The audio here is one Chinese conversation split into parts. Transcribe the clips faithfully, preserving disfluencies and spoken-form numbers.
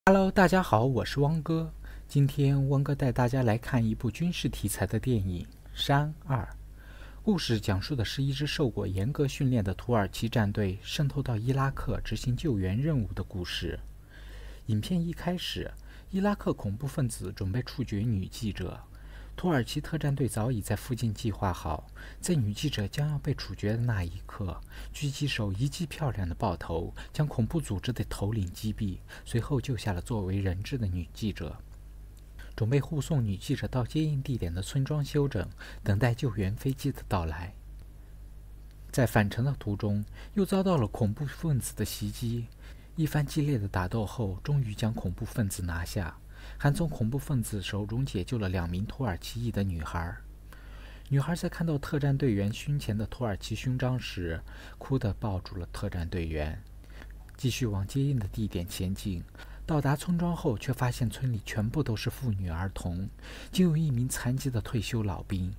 Hello，大家好，我是汪哥。今天汪哥带大家来看一部军事题材的电影《山二》。故事讲述的是一支受过严格训练的土耳其战队渗透到伊拉克执行救援任务的故事。影片一开始，伊拉克恐怖分子准备处决女记者，土耳其特战队早已在附近计划好，在女记者将要被处决的那一刻，狙击手一记漂亮的爆头，将恐怖组织的头领击毙，随后救下了作为人质的女记者，准备护送女记者到接应地点的村庄休整，等待救援飞机的到来。在返程的途中，又遭到了恐怖分子的袭击，一番激烈的打斗后，终于将恐怖分子拿下，还从恐怖分子手中解救了两名土耳其裔的女孩。女孩在看到特战队员胸前的土耳其勋章时，哭地抱住了特战队员，继续往接应的地点前进。到达村庄后，却发现村里全部都是妇女儿童，仅有一名残疾的退休老兵。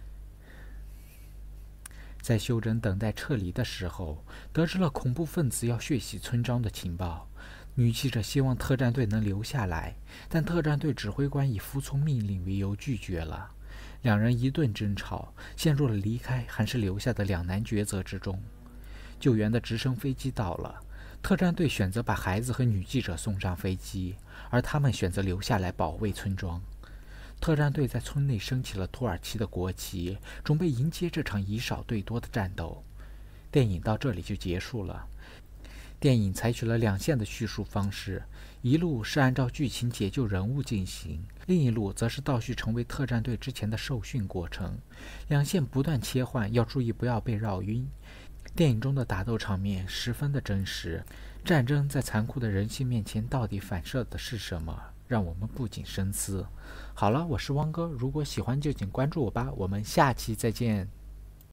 在休整等待撤离的时候，得知了恐怖分子要血洗村庄的情报。女记者希望特战队能留下来，但特战队指挥官以服从命令为由拒绝了。两人一顿争吵，陷入了离开还是留下的两难抉择之中。救援的直升飞机到了，特战队选择把孩子和女记者送上飞机，而他们选择留下来保卫村庄。特战队在村内升起了土耳其的国旗，准备迎接这场以少对多的战斗。电影到这里就结束了。电影采取了两线的叙述方式，一路是按照剧情解救人物进行，另一路则是倒叙成为特战队之前的受训过程。两线不断切换，要注意不要被绕晕。电影中的打斗场面十分的真实，战争在残酷的人性面前到底反射的是什么，让我们不禁深思。好了，我是汪哥，如果喜欢就请关注我吧，我们下期再见。